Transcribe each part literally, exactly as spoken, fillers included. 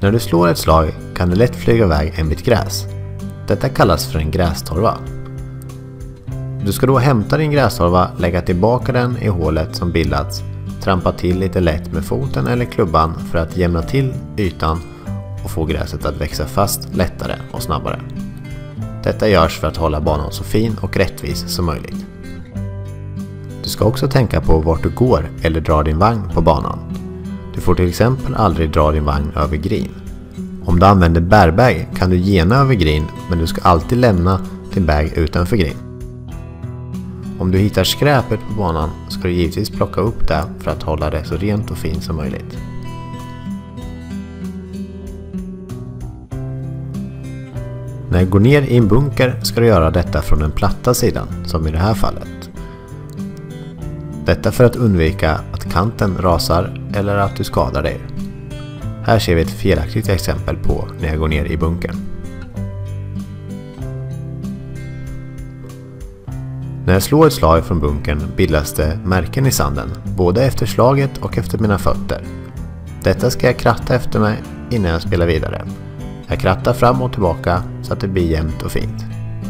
När du slår ett slag kan det lätt flyga iväg en bit gräs. Detta kallas för en grästorva. Du ska då hämta din grästorva, lägga tillbaka den i hålet som bildats, trampa till lite lätt med foten eller klubban för att jämna till ytan och få gräset att växa fast lättare och snabbare. Detta görs för att hålla banan så fin och rättvis som möjligt. Du ska också tänka på vart du går eller drar din vagn på banan. Du får till exempel aldrig dra din vagn över green. Om du använder bärbag kan du gena över green, men du ska alltid lämna din bag utanför green. Om du hittar skräpet på banan ska du givetvis plocka upp det för att hålla det så rent och fint som möjligt. När du går ner i en bunker ska du göra detta från den platta sidan, som i det här fallet. Detta för att undvika att kanten rasar eller att du skadar dig. Här ser vi ett felaktigt exempel på när jag går ner i bunkern. När jag slår ett slag från bunkern bildas det märken i sanden, både efter slaget och efter mina fötter. Detta ska jag kratta efter mig innan jag spelar vidare. Jag krattar fram och tillbaka så att det blir jämnt och fint.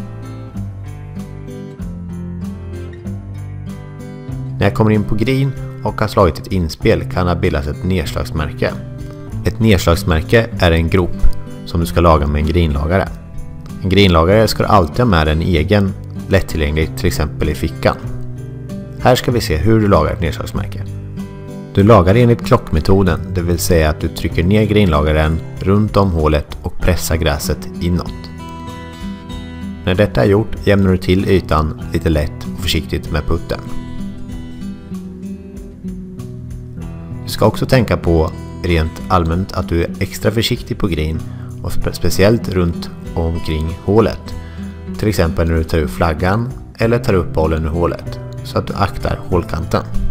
När jag kommer in på green och har slagit ett inspel kan det bildas ett nedslagsmärke. Ett nedslagsmärke är en grop som du ska laga med en greenlagare. En greenlagare ska du alltid ha med en egen, lättillgänglig, till exempel i fickan. Här ska vi se hur du lagar ett nedslagsmärke. Du lagar enligt klockmetoden, det vill säga att du trycker ner greenlagaren runt om hålet och pressar gräset inåt. När detta är gjort jämnar du till ytan lite lätt och försiktigt med putten. Du ska också tänka på rent allmänt att du är extra försiktig på green och speciellt runt omkring hålet. Till exempel när du tar upp flaggan eller tar upp bollen ur hålet, så att du aktar hålkanten.